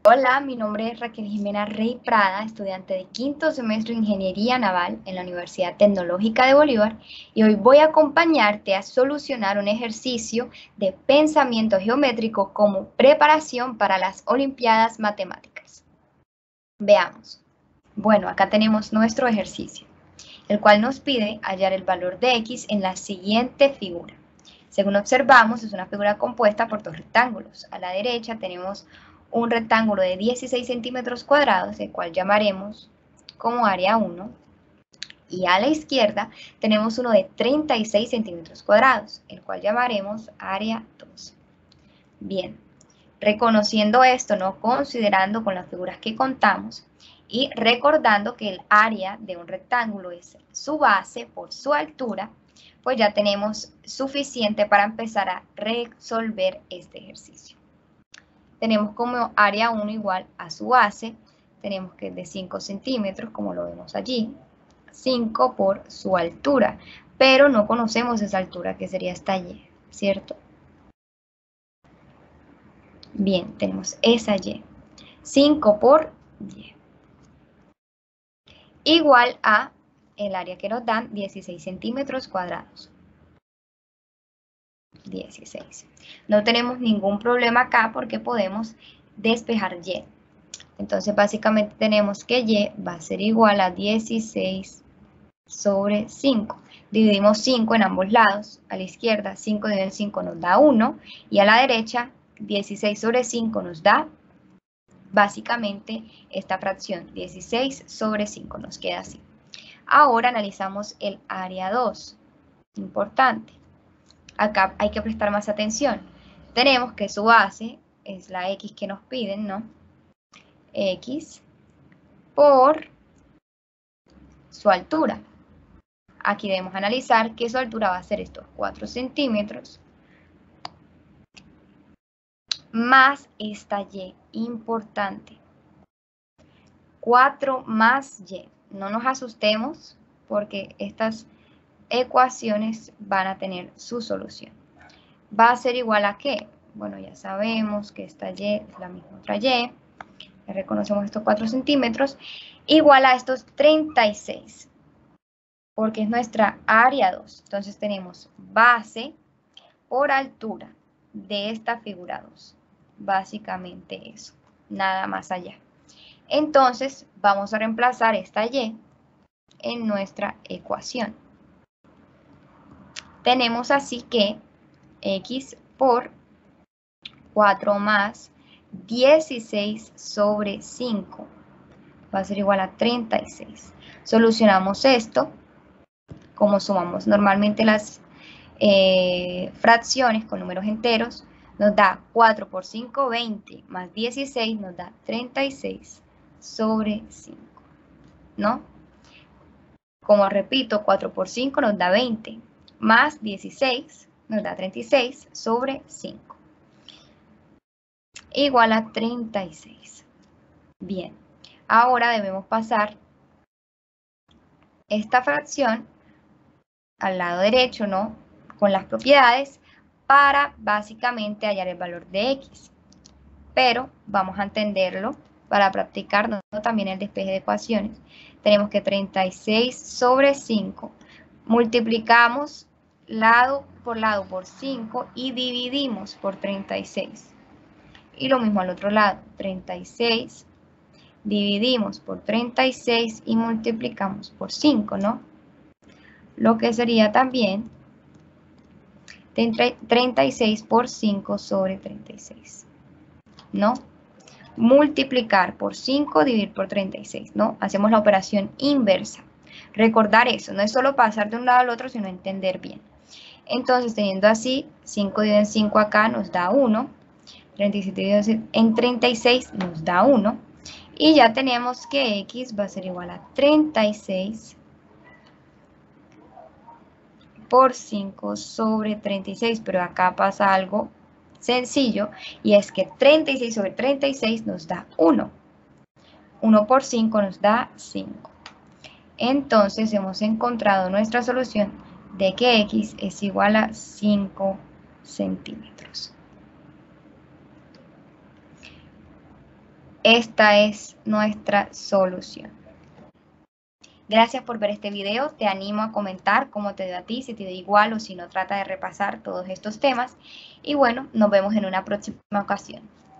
Hola, mi nombre es Raquel Jimena Rey Prada, estudiante de quinto semestre de Ingeniería Naval en la Universidad Tecnológica de Bolívar, y hoy voy a acompañarte a solucionar un ejercicio de pensamiento geométrico como preparación para las Olimpiadas Matemáticas. Veamos. Bueno, acá tenemos nuestro ejercicio, el cual nos pide hallar el valor de x en la siguiente figura. Según observamos, es una figura compuesta por dos rectángulos. A la derecha tenemos un rectángulo de 16 centímetros cuadrados, el cual llamaremos como área 1. Y a la izquierda tenemos uno de 36 centímetros cuadrados, el cual llamaremos área 2. Bien, reconociendo esto, no considerando con las figuras que contamos, y recordando que el área de un rectángulo es su base por su altura, pues ya tenemos suficiente para empezar a resolver este ejercicio. Tenemos como área 1 igual a su base, tenemos que es de 5 centímetros, como lo vemos allí, 5 por su altura, pero no conocemos esa altura, que sería esta y, ¿cierto? Bien, tenemos esa y, 5 por y, igual a el área que nos dan, 16 centímetros cuadrados. 16. No tenemos ningún problema acá porque podemos despejar y. Entonces, básicamente tenemos que y va a ser igual a 16 sobre 5. Dividimos 5 en ambos lados. A la izquierda, 5 dividido en 5 nos da 1. Y a la derecha, 16 sobre 5 nos da básicamente esta fracción. 16 sobre 5 nos queda así. Ahora analizamos el área 2. Importante. Acá hay que prestar más atención. Tenemos que su base es la x que nos piden, ¿no? X por su altura. Aquí debemos analizar que su altura va a ser estos 4 centímetros más esta y, importante. 4 más y. No nos asustemos porque estas ecuaciones van a tener su solución. ¿Va a ser igual a qué? Bueno, ya sabemos que esta y es la misma otra y. Ya reconocemos estos 4 centímetros. Igual a estos 36. Porque es nuestra área 2. Entonces tenemos base por altura de esta figura 2. Básicamente eso, nada más allá. Entonces vamos a reemplazar esta y en nuestra ecuación. Tenemos así que x por 4 más 16 sobre 5 va a ser igual a 36. Solucionamos esto. Como sumamos normalmente las fracciones con números enteros, nos da 4 por 5, 20, más 16 nos da 36 sobre 5, ¿no? Como repito, 4 por 5 nos da 20, más 16 nos da 36 sobre 5, igual a 36. Bien, ahora debemos pasar esta fracción al lado derecho, ¿no? Con las propiedades para básicamente hallar el valor de x. Pero vamos a entenderlo para practicar ¿no? También el despeje de ecuaciones. Tenemos que 36 sobre 5. Multiplicamos lado por 5 y dividimos por 36. Y lo mismo al otro lado, 36, dividimos por 36 y multiplicamos por 5, ¿no? Lo que sería también 36 por 5 sobre 36, ¿no? Multiplicar por 5, dividir por 36, ¿no? Hacemos la operación inversa. Recordar eso, no es solo pasar de un lado al otro, sino entender bien. Entonces, teniendo así, 5 dividido en 5 acá nos da 1, 37 dividido en 36 nos da 1, y ya tenemos que x va a ser igual a 36 por 5 sobre 36, pero acá pasa algo sencillo, y es que 36 sobre 36 nos da 1. 1 por 5 nos da 5. Entonces hemos encontrado nuestra solución de que x es igual a 5 centímetros. esta es nuestra solución. Gracias por ver este video, te animo a comentar cómo te dio a ti, si te dio igual o si no, trata de repasar todos estos temas. Y bueno, nos vemos en una próxima ocasión.